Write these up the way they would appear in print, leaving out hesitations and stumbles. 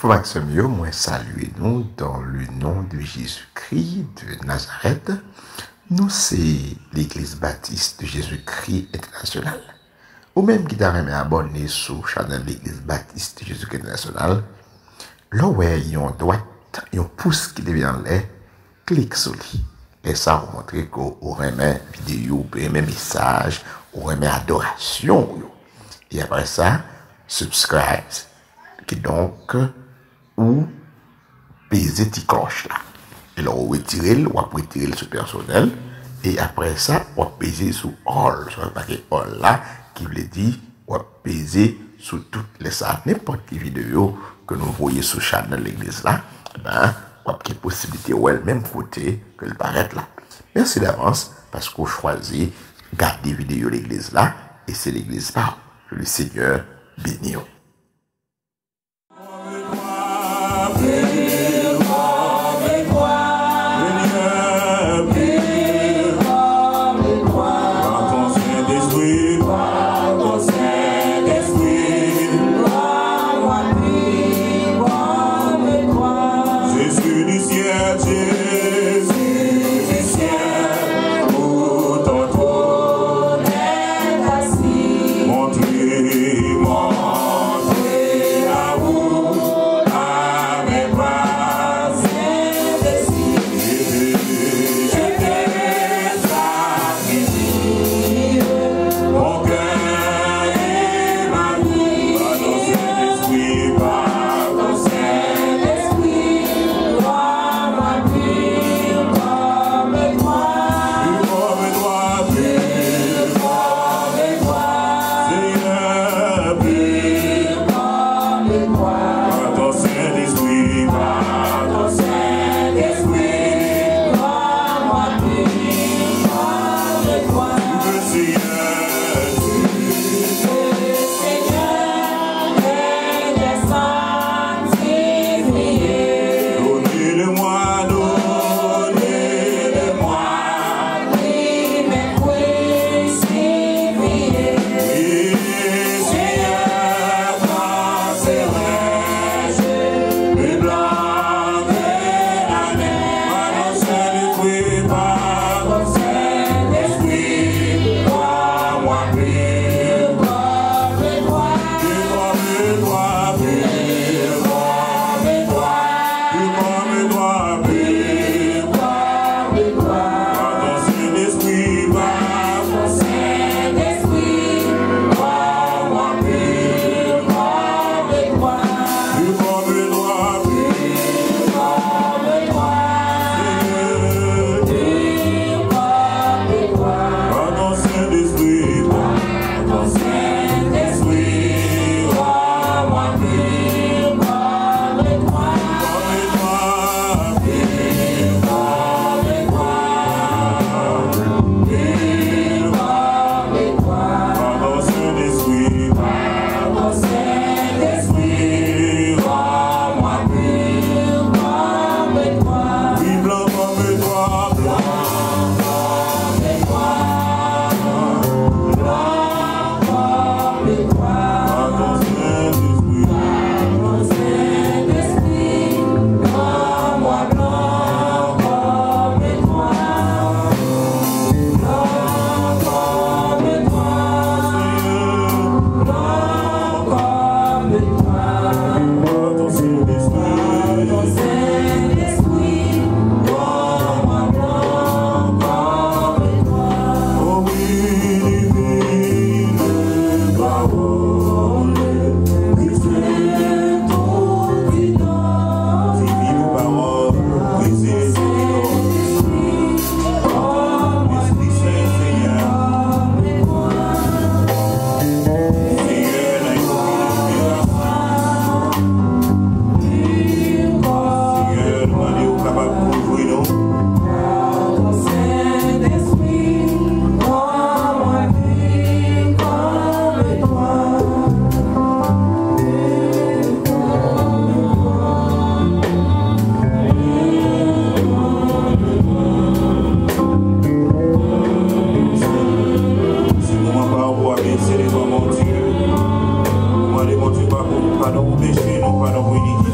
Frère Maxime, moi saluez-nous dans le nom de Jésus-Christ de Nazareth. Nous, c'est l'Église baptiste de Jésus-Christ internationale. Ou même qui t'a remis abonné sur la chaîne de l'Église baptiste de Jésus-Christ internationale. Là où il y a une droite, il y a un pouce qui devient en l'air, clique sur lui. Et ça va montrer qu'on remet vidéo, on remet message, on remet adoration. Et après ça, subscribe. Qui donc, ou peser ti cloche là. Et là, on retire, on retirer sur personnel. Et après ça, on peser sur all. Sur le paquet all là, qui veut dire, on peser sur toutes les salles. N'importe quelle vidéo que nous voyons sur la chaîne de l'église là, ben, on a une possibilité ou elle même côté que le paraître là. Merci d'avance parce qu'on choisit garder vidéo de l'église là. Et c'est l'église là. Que le Seigneur bénisse. Montrez-moi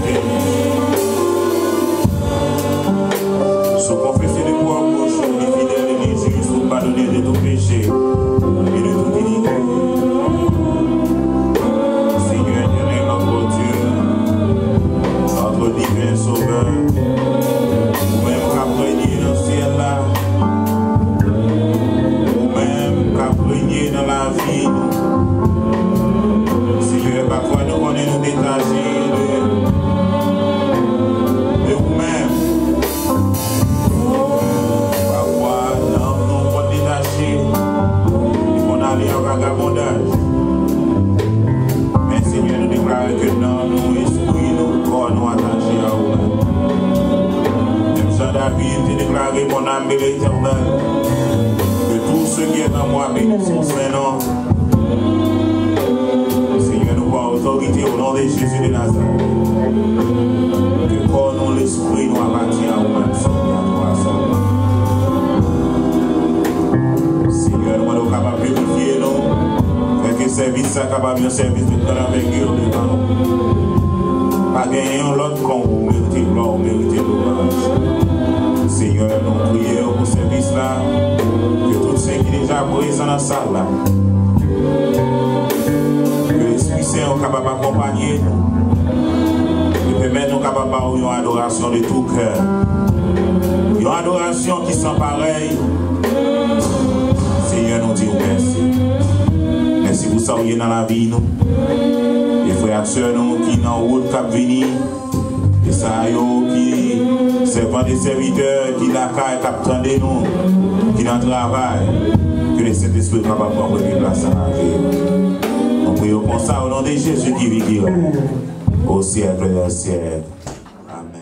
Au siècle des siècles. Amen.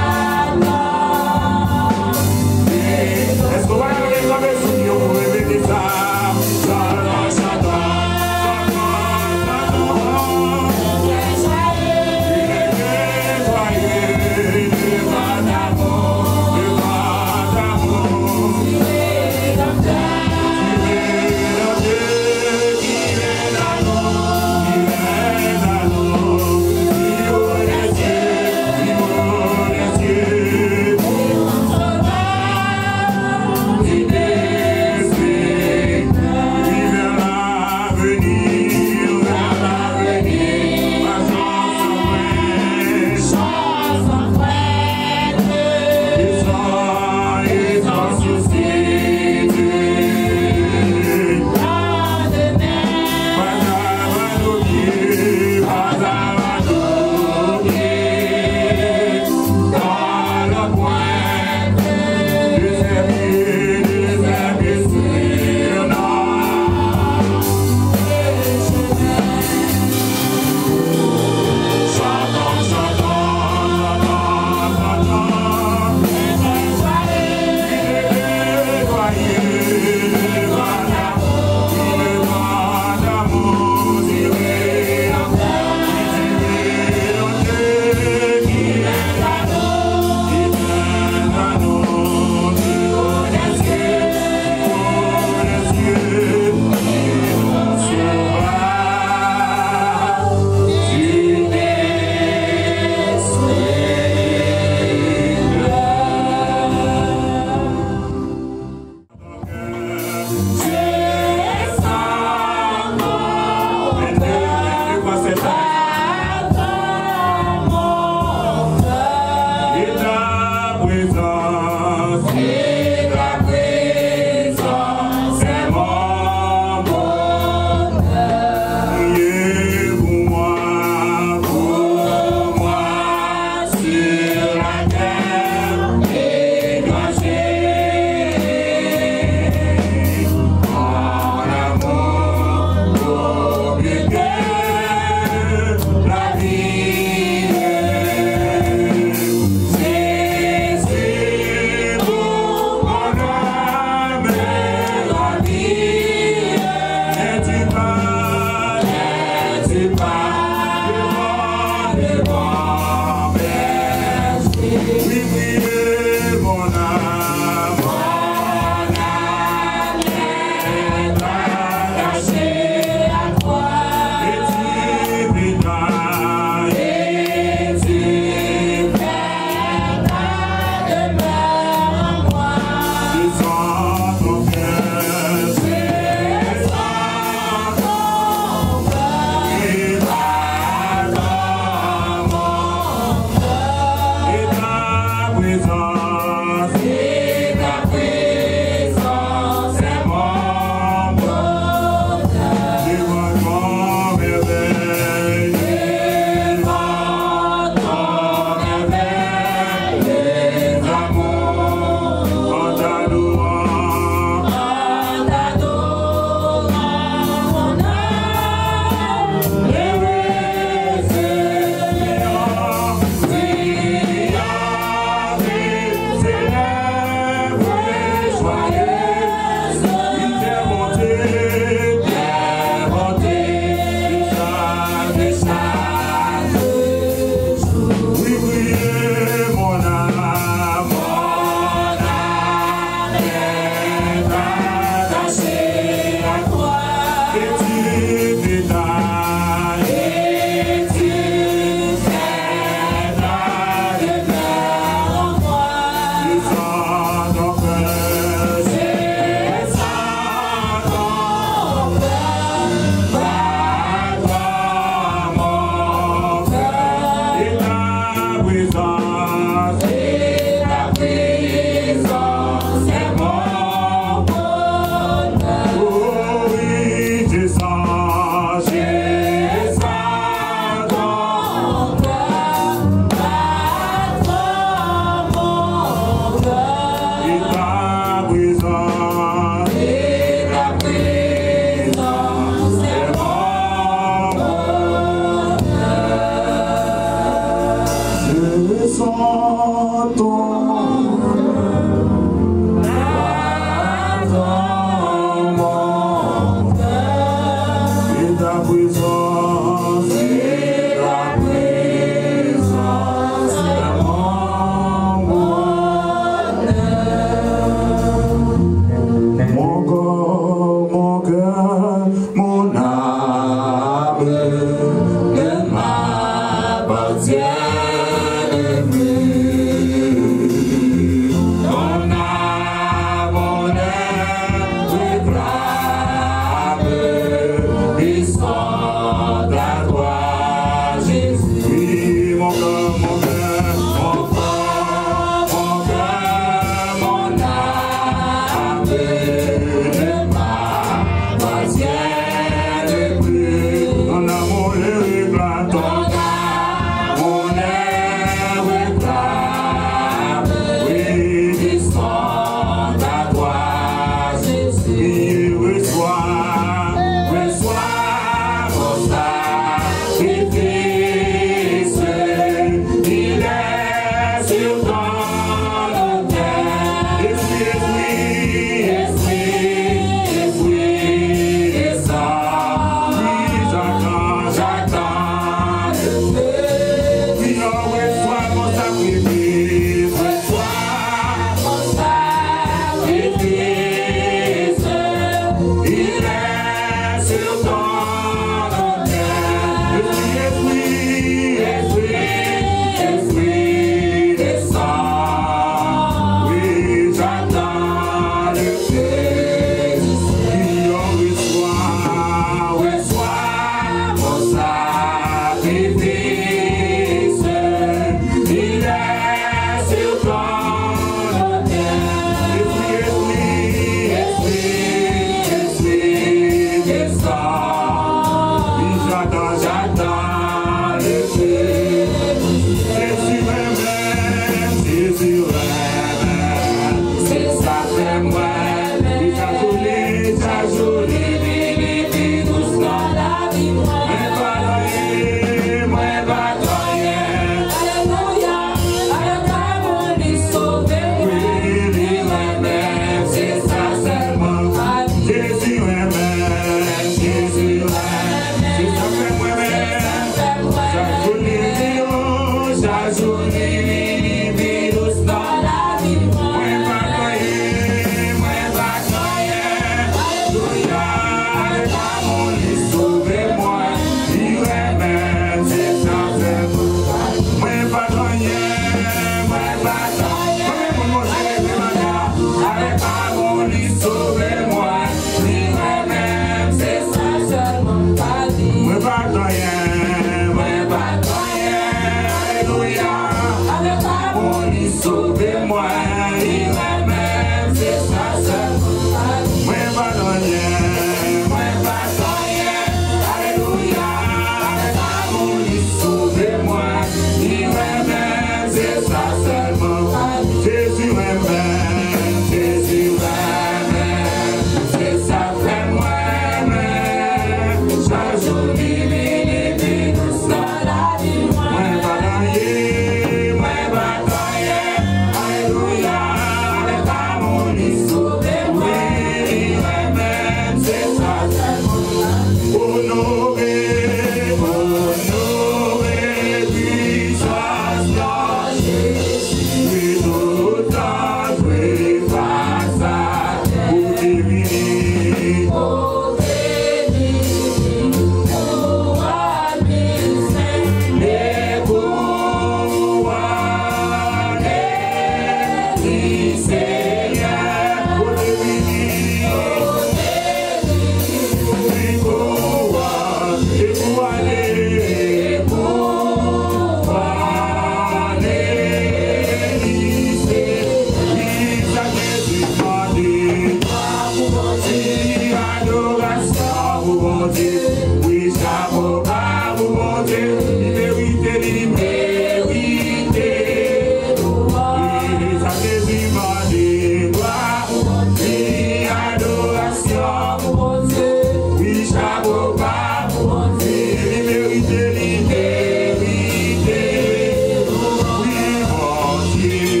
Yeah.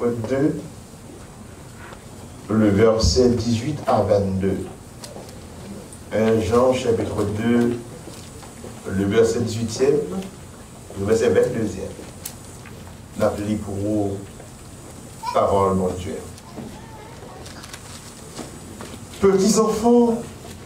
chapitre 2, le verset 18 à 22. 1 Jean chapitre 2, le verset 18e, le verset 22e. L'appli pour vous, parole mon Dieu. Petits enfants,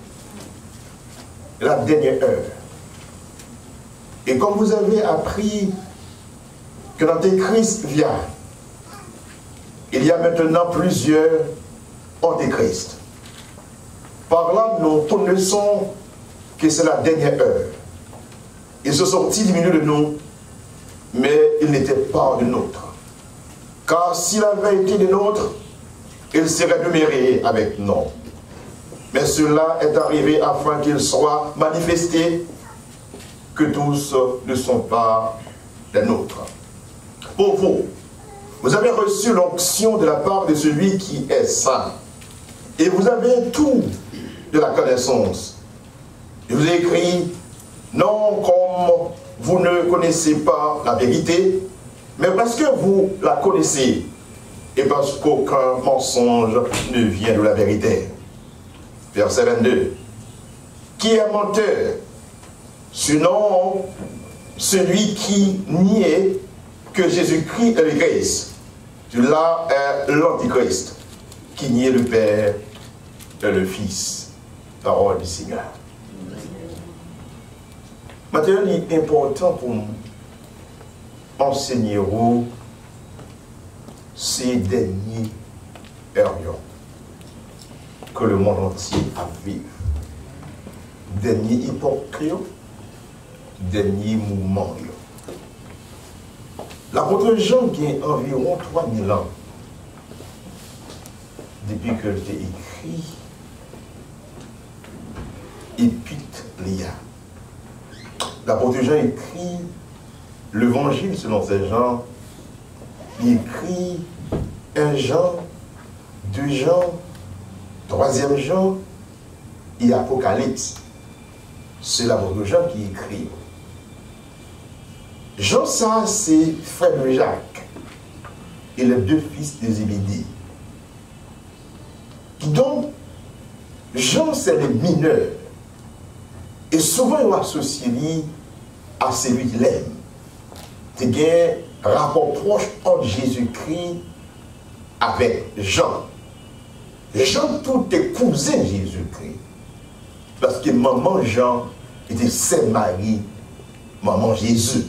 la dernière heure. Et comme vous avez appris que l'Antéchrist vient, il y a maintenant plusieurs Antéchrists. Par là, nous connaissons que c'est la dernière heure. Ils se sont-ils du milieu de nous, mais ils n'étaient pas de nôtres. Car s'il avait été des nôtres, il serait demeuré avec nous. Mais cela est arrivé afin qu'il soit manifesté que tous ne sont pas des nôtres. Pour vous, vous avez reçu l'onction de la part de celui qui est saint. Et vous avez tout de la connaissance. Je vous ai écrit, non comme vous ne connaissez pas la vérité, mais parce que vous la connaissez, et parce qu'aucun mensonge ne vient de la vérité. Verset 22. Qui est menteur? Sinon, celui qui niait que Jésus-Christ est le Christ. Celui-là est l'Antichrist, qui niait le Père et le Fils. Parole du Seigneur. Maintenant, il est important pour nous enseigner ces derniers périodes que le monde entier a vécu. Dernier hypocrite, dernier mouvement. L'apôtre Jean qui a environ 3000 ans depuis que j'ai écrit Épître Léa. L'apôtre Jean écrit l'évangile selon Saint Jean. Il écrit 1 Jean, 2 Jean, 3e Jean et Apocalypse. C'est l'apôtre Jean qui écrit. Jean, ça, c'est frère de Jacques et les deux fils de Zébédée. Donc, Jean, c'est le mineur. Et souvent, il va associer à celui qu'il aime. C'est un rapport proche entre Jésus-Christ avec Jean. Jean, tout est cousin de Jésus-Christ. Parce que maman Jean était Sainte Marie, maman Jésus.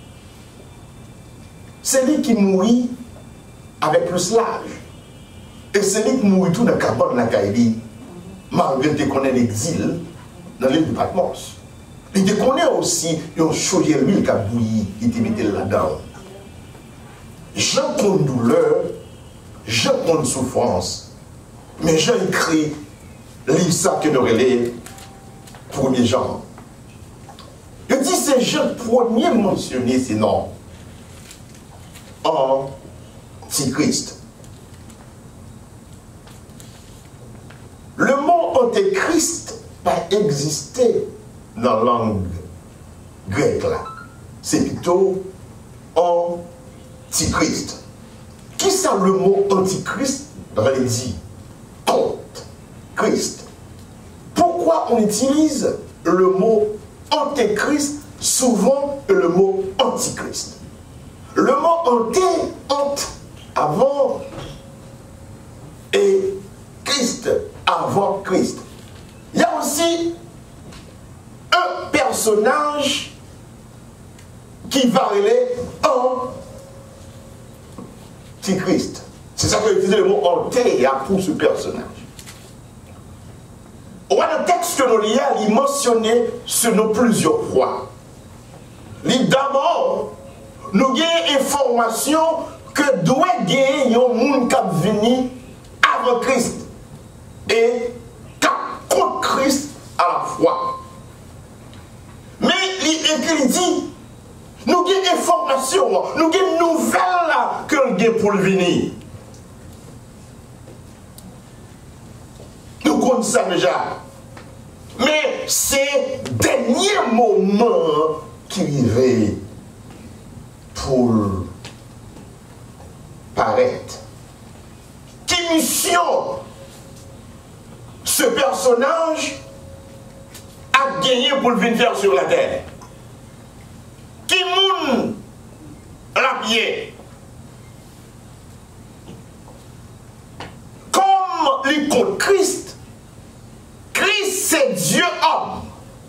C'est lui qui mourit avec plus l'âge. Et c'est lui qui mourit tout dans le cabane de la Kaïli, malgré qu'on ait l'exil dans l'île de Patmos. Il connaît aussi, il a chauffé l'huile qui a bouilli, il était mis là-dedans. Jean prend douleur, Jean prend souffrance, mais Jean écrit, lit ça que nous relève, premier Jean. Il dit, c'est Jean premier mentionné, sinon, Antichrist. Le mot Antéchrist n'a pas existé dans la langue grecque là. C'est plutôt Antichrist. Qui ça le mot Antichrist dans les dit contre Christ. Pourquoi on utilise le mot Antéchrist souvent et le mot Antichrist? Le mot anté, avant, et Christ, avant Christ. Il y a aussi un personnage qui va aller Antichrist. C'est ça que j'utilise le mot anté pour ce personnage. Au moins, le texte que nous lisons, il mentionnait ce nom plusieurs fois. D'abord, nous avons information que doit gagner un monde qui est venu avant Christ et qui contre Christ à la fois. Mais il dit, nous avons information, nous avons nouvelle là que nous avons pour le venir. Nous connaissons ça déjà. Mais c'est le dernier moment qui arrive pour paraître mission ce personnage a gagné pour le venir faire sur la terre? Qui moun la pied? Comme les contre Christ, Christ c'est Dieu homme.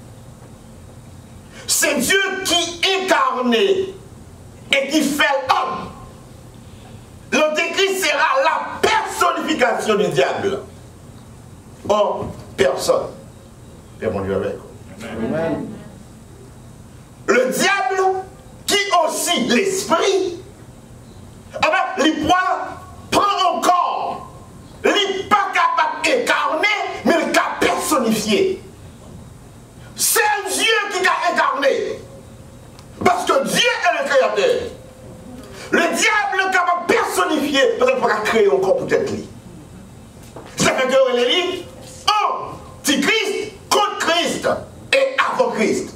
C'est Dieu qui incarné et qui fait homme. L'Antéchrist sera la personnification du diable. Or, personne. Répondez avec. Amen. Le diable, qui aussi l'esprit, il prend encore, il n'est pas capable d'incarner, mais il est personnifié. C'est Dieu qui a incarné. Parce que Dieu est le créateur. Le diable est capable de personnifier, parce qu'il ne peut pas créer encore peut-être lui. Ça fait que les livres, Antichrist contre Christ et avant Christ.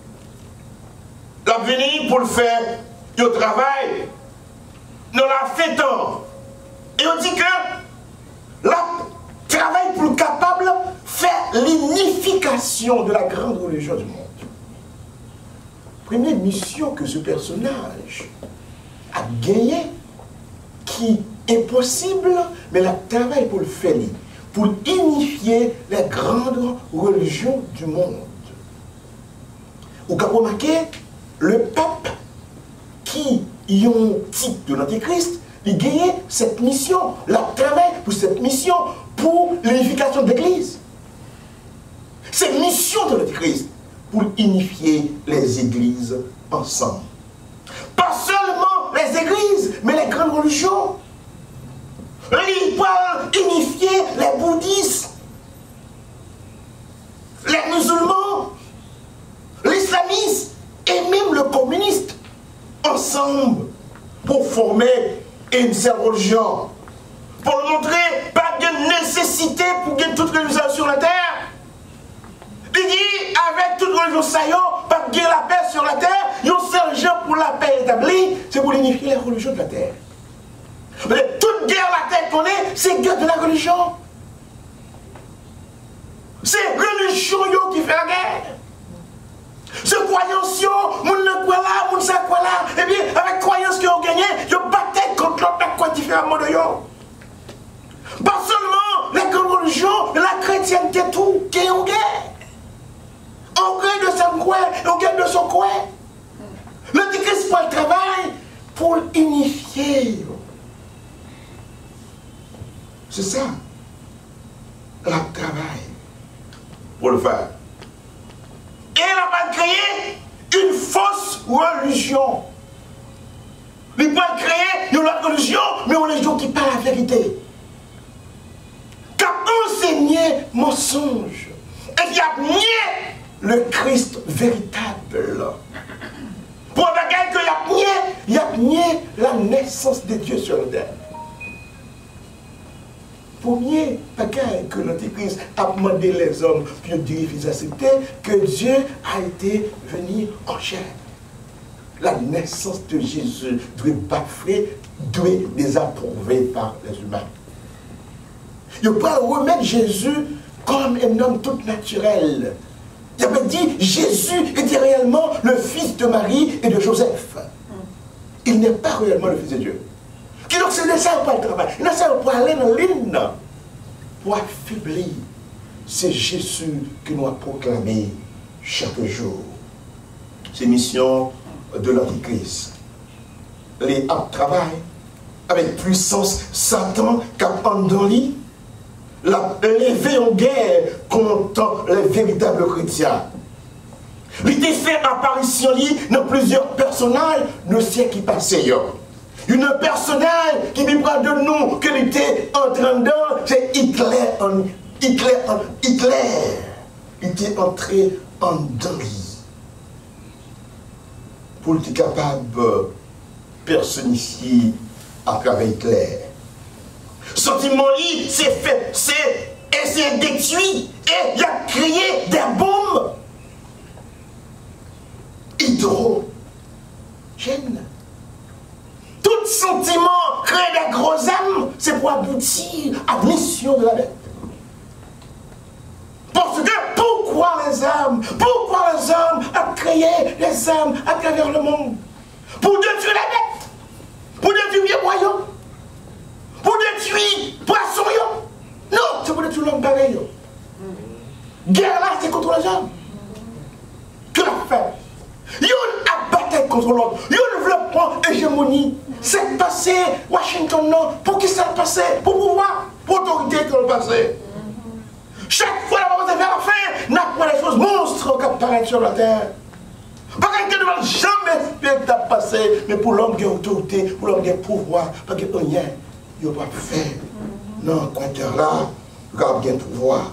La venue pour le faire, il travaille, nous l'a fait tant. Et on dit que le travail pour le capable de faire l'unification de la grande religion du monde. Première mission que ce personnage a gagné, qui est possible, mais le travail pour le faire, pour unifier les grandes religions du monde. Vous avez remarqué, le pape qui y a un titre de l'Antéchrist, il gagne cette mission, le travail pour cette mission, pour l'unification de l'Église. C'est une mission de l'Antéchrist pour unifier les églises ensemble. Pas seulement les églises, mais les grandes religions. Il peut unifier les bouddhistes, les musulmans, l'islamisme et même le communiste ensemble pour former une seule religion. Pour montrer pas de nécessité pour gagner toute religion sur la terre. Il dit, avec toute religion saillante, pas gagner la paix sur la terre, il y a un seul jeu pour la paix établie, c'est pour unifier les religions de la terre. Mais toute guerre la terre qu'on est, c'est guerre de la religion. C'est religion qui fait la guerre. Ce croyance, moun ne croit là, moun sa croit là, et bien avec croyance qu'ils ont gagné, ils battent contre l'autre quoi différemment de yo. Pas seulement les grandes religions, la chrétienté tout, qui est en guerre. En guerre de son coin, en guerre de son coin. L'Antéchrist fait le travail pour unifier. C'est ça, le travail pour le faire. Et il n'a pas créé une fausse religion. Il n'a pas créé une autre religion, mais une religion qui parle la vérité. Qui a enseigné mensonge. Et qui a nié le Christ véritable. Pour regarder qu'il a nié la naissance de Dieu sur la terre. Premier bagage que l'Antéchrist a demandé les hommes, puis Dieu les accepter, que Dieu a été venu en chair. La naissance de Jésus doit pas faire, doit désapprouver par les humains. Il ne peut pas remettre Jésus comme un homme tout naturel. Il avait dit Jésus était réellement le fils de Marie et de Joseph. Il n'est pas réellement le fils de Dieu. Qui donc c'est ça pour le travail. Il ça pour aller dans l'hymne. Pour affaiblir. C'est Jésus qui nous a proclamé chaque jour. C'est mission de l'Antéchrist. Les travail avec puissance Satan qui a endoli, l'a levé en guerre contre les véritables chrétiens. Il a fait apparition dans plusieurs personnages de siècle passé. Une personnage qui me parle de nous, qu'il était en train de, c'est Hitler. Il était entré en danger. Pour être capable de personnifier à travers Hitler. Sentiment lui, c'est fait, c'est essayer de détruire et il a créé des bombes hydrogènes. Tout sentiment crée des gros âmes, c'est c'est pour aboutir à la mission de la bête. Parce que pourquoi les hommes ont créé les hommes à travers le monde? Pour détruire la bête, pour détruire les royaumes, pour détruire les poissons. Non, c'est pour détruire l'homme pareil. Guerre là, c'est contre les hommes. Que l'a fait? Ils ont abattu contre l'autre. Ils veulent prendre hégémonie. C'est passé, Washington, non. Pour qui ça passé? Pour pouvoir, pour autorité que le passé. Chaque fois qu'on va vers la fin, n'a pas des choses monstres qui apparaissent sur la terre. Pas quelqu'un ne va jamais faire que passé, mais pour l'homme qui a autorité, pour l'homme qui a pouvoir, parce que rien, il va pas faire. Non, compteur là, il a bien pouvoir.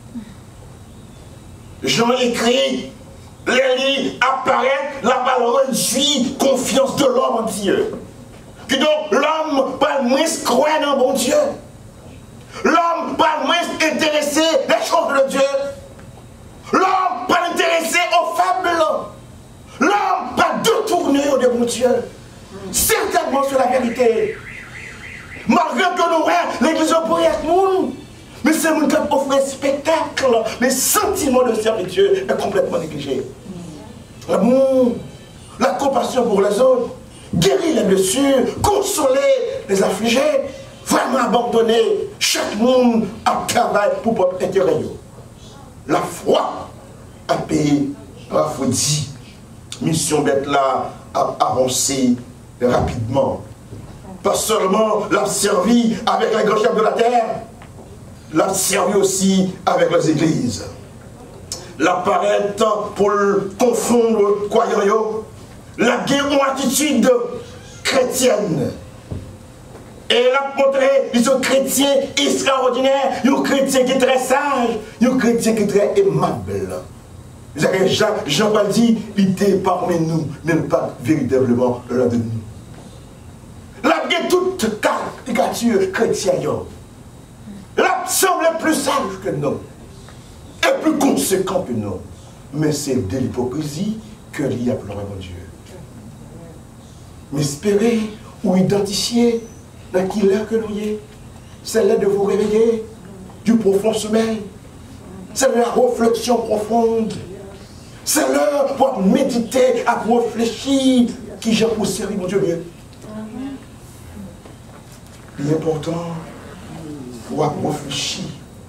Jean écrit, les livres apparaissent, la balle réduit, confiance de l'homme en Dieu. Que donc l'homme, pas moins croire dans bon Dieu. L'homme, pas moins intéressé les choses de Dieu. L'homme, pas intéressé aux fables. L'homme, pas détourné de bon Dieu. Certainement sur la vérité. Malgré que nous l'église pourrait être monde, mais c'est monde qui offre un spectacle. Mais le sentiment de servitude est complètement négligé. L'amour, la compassion pour les autres, guérir les blessures, consoler les affligés, vraiment abandonner chaque monde à travail pour propre intérêt. La foi a payé, la foi dit, mission d'être là à avancer rapidement. Pas seulement l'a servi avec les grands chefs de la terre, l'a servi aussi avec les églises. L'apparaît pour confondre croyants, la guerre en attitude chrétienne. Et elle a montré, ils sont chrétiens extraordinaires, ils sont chrétiens qui sont très sages, ils sont chrétiens qui sont très aimables. Jean-Paul dit, il était parmi nous, mais pas véritablement l'un de nous. La guerre toute caricature chrétienne. La semble plus sage que nous, et plus conséquent que nous. Mais c'est de l'hypocrisie que l'il y a pleuré mon Dieu. Mais espérer ou identifier dans qui l'heure que nous y est, c'est l'heure de vous réveiller du profond sommeil. C'est la réflexion profonde. C'est l'heure pour méditer, à réfléchir qui j'ai pour servir mon Dieu mieux. L'important pour réfléchir.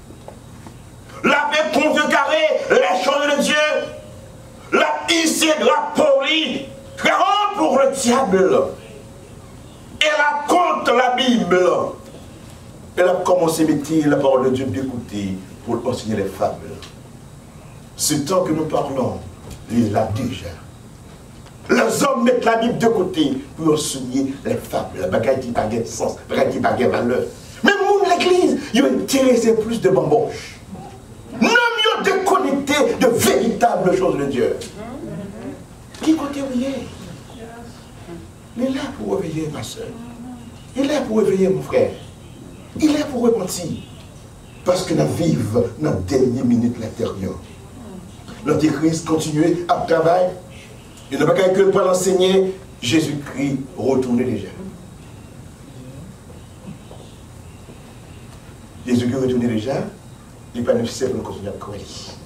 La paix contrecarrer les choses de Dieu. La hisser de la poli, pour le diable. Elle a contre la Bible. Elle a commencé à mettre la parole de Dieu d'écouter pour enseigner les fables. Ce temps que nous parlons, il l'a déjà. Les hommes mettent la Bible de côté pour enseigner les fables. La bagaille qui n'a pas de sens, la bagaille qui n'a pas de valeur. Même l'église, ils ont intéressé plus de bamboches. Non, ils ont déconnecté de véritables choses de Dieu. Qui compte réveiller? Il est là pour réveiller ma soeur. Il est là pour réveiller mon frère. Il est là pour repentir. Parce que nous vivons dans la dernière minute l'intérieur. L'Antéchrist continue à travailler. Il n'a pas qu'à pour l'enseigner. Jésus-Christ retourne déjà. Jésus-Christ retourne déjà. Il n'est pas nécessaire pour continuer à croire.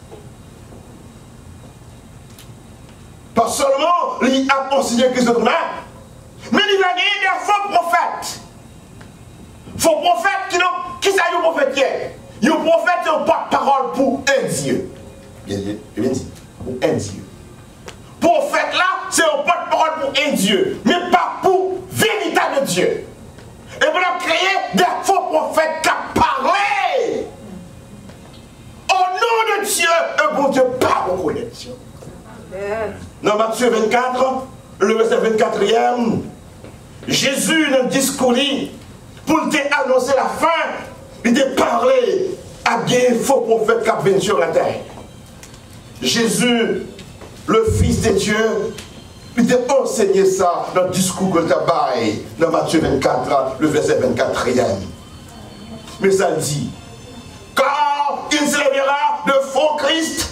Pas seulement il a enseigné Christ de là, mais il a gagné des faux prophètes. Faux prophètes qui sont les prophètes hier. Les prophètes n'ont pas de parole pour un Dieu. Bien dit, pour un Dieu. Prophète là, c'est un pas de parole pour un Dieu, mais pas pour véritable Dieu. Et vous avez créé des faux prophètes qui parlent au nom de Dieu, et bon Dieu pas reconnaître. Dans Matthieu 24, le verset 24e, Jésus dans le discours, pour te annoncer la fin, il te parlé à des faux prophètes qui viennent sur la terre. Jésus, le Fils de Dieu, il t'a enseigné ça dans le discours que tu dans Matthieu 24, le verset 24e. Mais ça dit, car il s'élèvera de faux Christ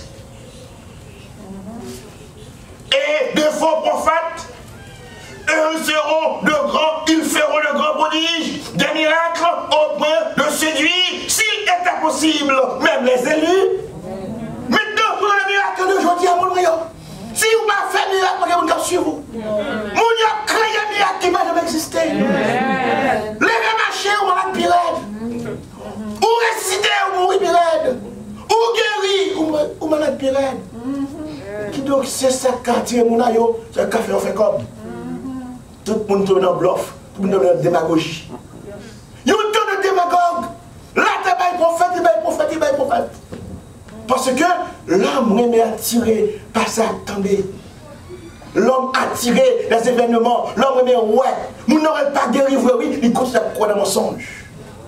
et de faux prophètes, et ils feront de grands prodiges, des miracles au point de séduire, s'il était possible, même les élus. Maintenant, pour le miracle d'aujourd'hui à mon royaume, si vous ne faites miracle, vous ne suivez vous. Vous avez créé un miracle qui ne va jamais exister. Les marchés ou malades pirate. Ou réciter ou mourir pirate. Ou guérir ou malade pirate. Qui donc c'est ça quartier mon ayo, c'est un café on fait comme. Tout le monde tourne dans bluff, tout le monde dans démagogie. Il y a autant de démagogues. Là, tu es prophète. Parce que l'homme est attiré par ça, attendez. L'homme attiré des événements, l'homme est ouais. Vous n'aurez pas guéri, oui, il continue à croire dans le mensonge.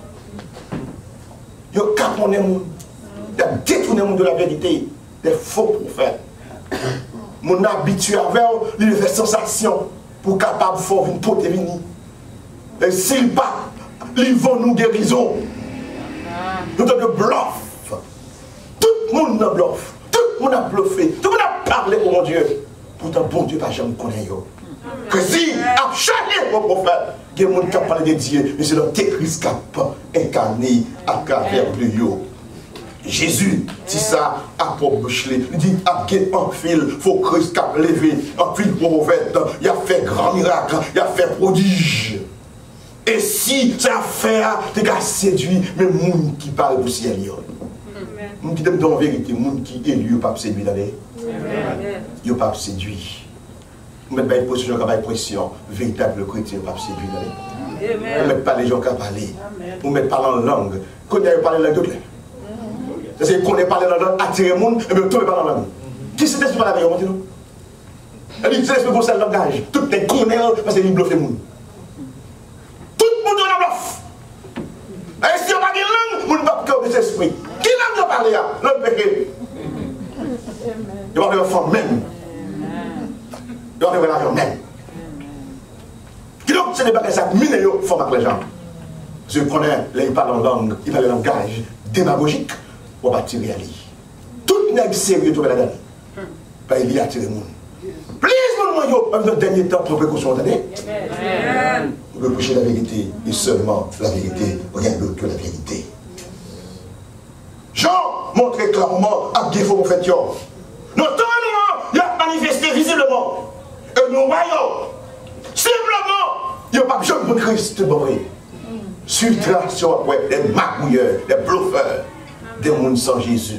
Il a caponné le monde. Il a détourné le monde de la vérité. Des faux prophètes. Mon habitué avec lui fait sensation pour capable de faire une pote venir. Et s'il pas, ils vont nous guérison. Nous avons de bluff. Tout le monde a bluff. Tout le monde a bluffé. Tout le monde a parlé pour mon Dieu. Pourtant, bon Dieu, pas jamais connaît. Que si, à chaque fois, prophète, il y a des gens qui parlent de Dieu, mais c'est leur Christ qui a incarné à travers le yo. Jésus, si ça a pour boucher, il dit à en fil, il faut que Christ a levé, en fil prophète, il a fait grand miracle, il a fait prodige. Et si ça fait, tu as séduit, mais les gens qui parlent pour ciel, les gens qui dans la vérité, les gens qui élu, ils ne pas séduire d'aller. Ils ne pas séduire. Vous ne mettez pas une position comme une pression, véritable chrétien, ils ne pas séduire d'aller. Vous ne mettez pas les gens qui parlent. Vous ne mettez pas en langue. Quand vous parlez la langue, c'est qu'on est parlé dans la langue, attirer le monde, et bien tout le monde parle dans la langue. Qui c'est ce qui parle avec vous? Elle dit, c'est ce que vous savez le langage. Tout est connu parce qu'il bluffe le monde. Tout le monde est en bluff. Et si on n'a pas de langue, on ne peut pas que des esprits. Qui langue parle là? L'autre péché. Il va avoir femme même. Il va avoir l'argent même. Qui donc, c'est des bagages ça mine et font avec les gens. Je connais, là, il parle en langue, il parle en langage démagogique. On va tirer à lui. Tout n'est sérieux, tout le monde. Il y a tiré le monde. Plus mon dans le dernier temps, prendre précaution, attendez. Vous pouvez prêcher la vérité, et seulement la vérité, rien d'autre que la vérité. Jean montrait clairement à Guéfo au fait. Notre temps, il a manifesté visiblement. Et nous voyons, simplement, il n'y a pas besoin de Christ, Subtraction, des magouilleurs, des bluffeurs. Des gens sans Jésus.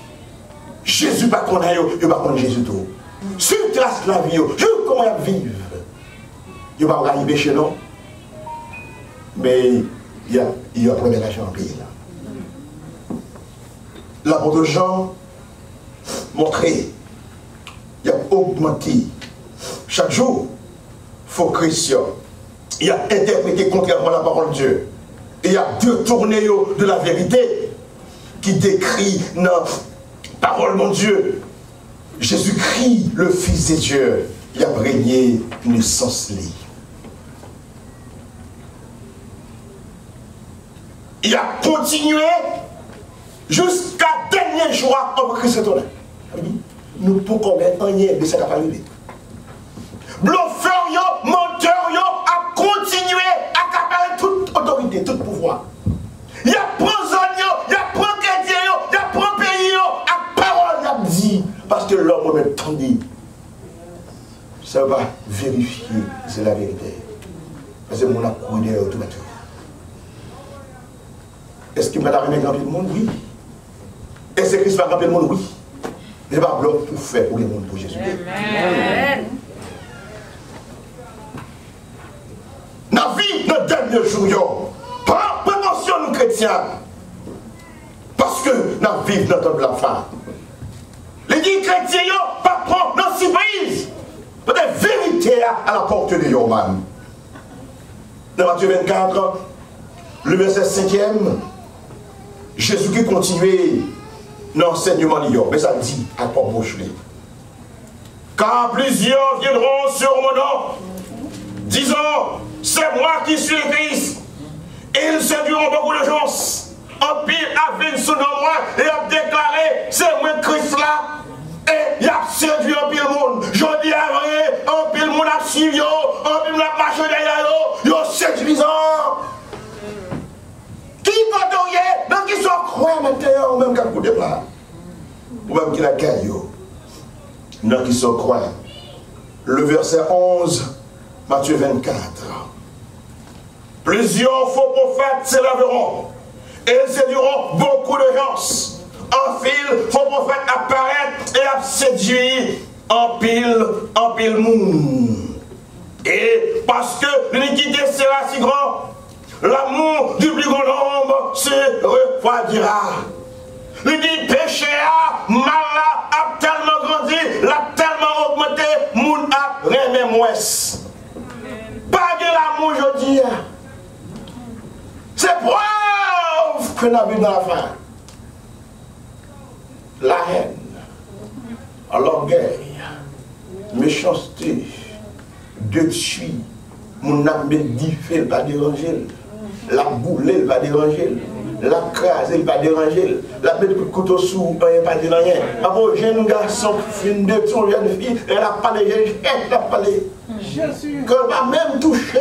Jésus pas qu'on a, il pas qu'on Jésus tout. Sur trace la vie, je comment il vivre. Il va arriver chez nous. Mais il y a un premier agent en pays là. L'apôtre Jean montré, il a augmenté. Chaque jour, il faut Christian. Il a interprété contrairement la parole de Dieu. Il a détourné de la vérité. Qui décrit notre parole, mon Dieu. Jésus-Christ, le Fils de Dieu, il a régné une sens libre. Il a continué jusqu'à dernier jour en Christ. Nous pouvons mettre un lien de cette capacité. Bluffeur, menteur, a continué à accaparer toute autorité, tout pouvoir. Il y a prisonnier, il y a chrétien, il y a pays, à parole, il a dit. Parce que l'homme me tendit. Ça va vérifier, c'est la vérité. Parce que mon a couru automatiquement. Est-ce qu'il m'a ramené grand le monde? Oui. Est-ce que Christ va remplir le monde? Oui. Mais pas bloc pour faire pour le monde, pour Jésus. Amen. Dans la vie, dans le dernier jour, par prévention, nous chrétiens, parce que nous vivons dans la fin. Les dix chrétiens, pas prendre nos surprises, peut-être vérité à la porte de Yoman. Dans Matthieu 24, le verset 5e, Jésus qui continuait l'enseignement de Yoman, mais ça dit à Paul Bouchelet. Car plusieurs viendront sur mon nom, disant, c'est moi qui suis le Christ. Et ils séduiront beaucoup de gens. En pile a venu sous moi et a déclaré, c'est moi Christ là. Et il a séduit un pile monde. Je dis à vrai, un pile monde a suivi, un pile monde a marché derrière eux, ils sont séduisants. qui sont croyants maintenant, ou même qui ont là, ou même qui la caillou, non qui sont croyants. Le verset 11, Matthieu 24. Plusieurs faux prophètes s'élèveront et ils séduiront beaucoup de gens. En fil, faux prophètes apparaissent et séduisent en pile monde. Et parce que l'iniquité sera si grande, l'amour du plus grand nombre se refroidira. Il dit péché a, mal a tellement grandi, l'a tellement augmenté, moun a remet mouesse. Pas de l'amour, je dis. C'est preuve que nous avons dans la fin. La haine, l'orgueil, méchanceté, de tuer, mon âme diffé, va déranger, la boule va déranger, la crase va déranger, la mettre le couteau sous, elle va pas rien. Avant, jeune garçon, une de son jeune fille, elle a parlé, elle a parlé. Que va même toucher.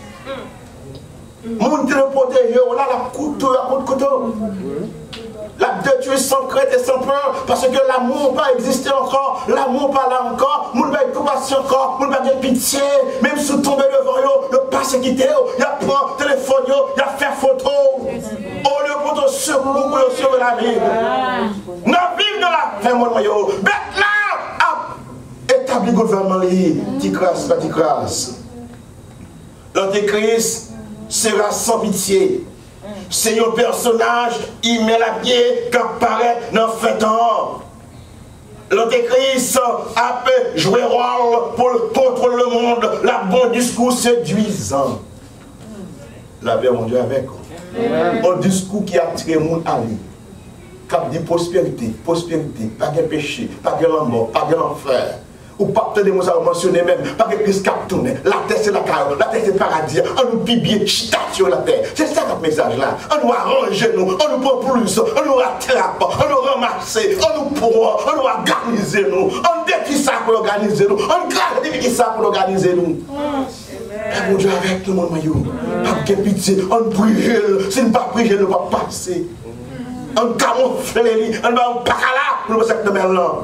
Mon Dieu le protéger, on a la couteau, la couteau. La de tuer sans crainte et sans peur, parce que l'amour va exister encore, l'amour pas là encore, mon va être compassion encore, mon va être pitié, même sous tomber devant yo, le passe quitter, il a prend téléphone, il a fait photo, au lieu pour te secours, pour te sauver la vie. Nous vivons dans la fin, mon noyau, bête là, a établi gouvernement qui crasse, pas qui crasse. L'antéchrist sera sans pitié. C'est un personnage, il met la pied qui apparaît dans le fait temps. L'antéchrist a pu jouer rôle pour contrôler le monde, la bon discours séduisant. La paix, mon Dieu, avec un discours qui attire le monde à lui. Cap de prospérité, pas de péché, pas de mort, pas de l'enfer. Ou pas de nous avons mentionné même, pas de Christ cap tourné. La terre c'est la carrière, la terre c'est le paradis. On nous pibie, chita sur la terre. C'est ça notre message là. On nous arrange nous, on nous prend plus, on nous rattrape, on nous ramasse, on nous prend, on nous organise nous. On détruit ça pour organiser nous. On crée ça pour organiser nous. Mon Dieu avec tout le monde, pas de pitié, on brûle, si nous ne pas brûler, nous ne va pas passer. On camoufle, on va pas là pour le secteur là.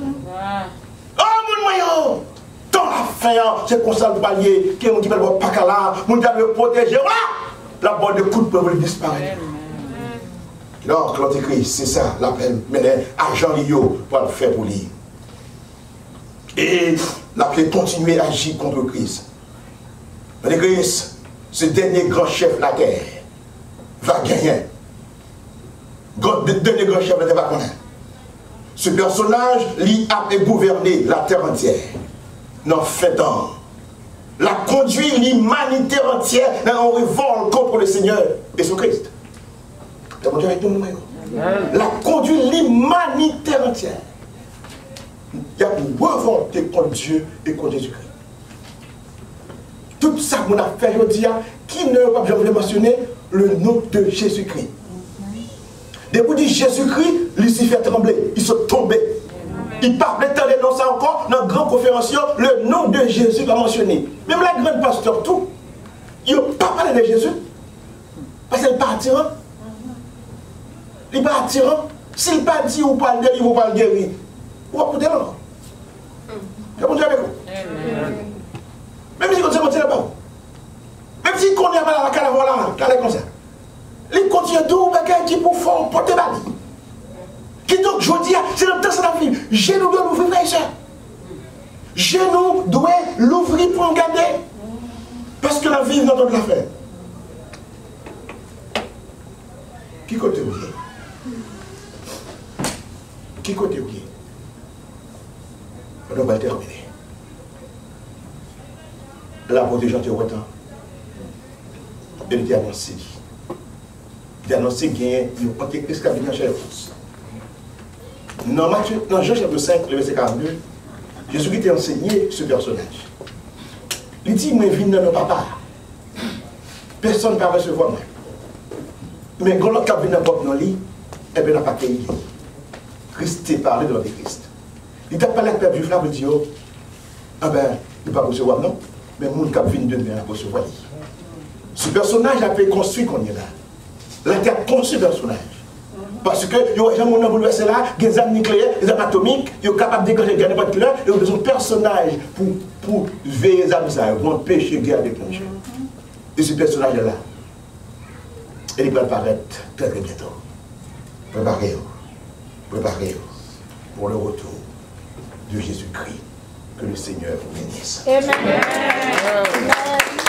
Dans la fin, c'est comme ça le palier, qui est mon qui va le pas là, mon Dieu veut protéger, voilà, la bonne de coups peut disparaître. Donc, l'antéchrist, c'est ça, l'appel, mais agent Lio pour le faire pour lui. Et l'appel continuer à agir contre Christ. L'antéchrist, ce dernier grand chef de la terre, va gagner. Le dernier grand chef de la terre va connaître. Ce personnage, lui, a gouverné la terre entière. Dans fait temps. La conduit l'humanité entière dans un révolte contre le Seigneur et son Christ. La conduit l'humanité entière. Il y a une révolte contre Dieu et contre Jésus-Christ. Tout ça qu'on a fait aujourd'hui, qui ne va pas mentionner le nom de Jésus-Christ. Depuis dit Jésus-Christ, Lucifer tremblait, il se tombait. Il parlait tant de noms ça encore, dans la grande conférence, le nom de Jésus va mentionner. Même la grande pasteur, tout, il n'a pas parlé de Jésus. Parce qu'il n'est pas attirant. Il n'est pas attirant. S'il n'est pas dit ou pas le guérir, ou pas le guérir, ou pas le guérir. C'est bon Dieu avec vous. Même si on ne sait pas. Même si on n'est pas là, là, comme ça. Il continue tout bagage qui pour faire porter bali. Qui donc je dis, c'est le temps de la vie. Je nous dois l'ouvrir, frère et soeur. Je nous dois l'ouvrir pour regarder. Parce que la vie est dans toute l'affaire. Qui côté vous? Qui côté vous? On va terminer. La protégeante est au temps. Elle était annoncée. Il a annoncé qu'il y a un antéchrist qui a venu en chair. Dans Jean chapitre 5, le verset 42, Jésus qui t'a enseigné ce personnage. Il dit, moi, je viens dans mon papa. Personne ne va recevoir moi. Mais quand l'autre qui vient dans mon lit, eh bien, il n'a pas payé. Christ t'a parlé de l'antéchrist. Il t'a parlé avec le père du frère, il dit, oh, ah ben, il ne va pas recevoir, non. Mais le monde qui vient de venir recevoir. Ce personnage a été construit qu'on y est là. La terre construit ce personnage. Parce que, j'aime mon verset là, des armes nucléaires, des armes atomiques, ils sont capables de dégager n'importe quelle heure, ils ont besoin de personnages pour veiller les armes, ça, pour empêcher la guerre déclencher. Et ce personnage-là, il va apparaître très très bientôt. Préparez-vous pour le retour de Jésus-Christ. Que le Seigneur vous bénisse. Amen.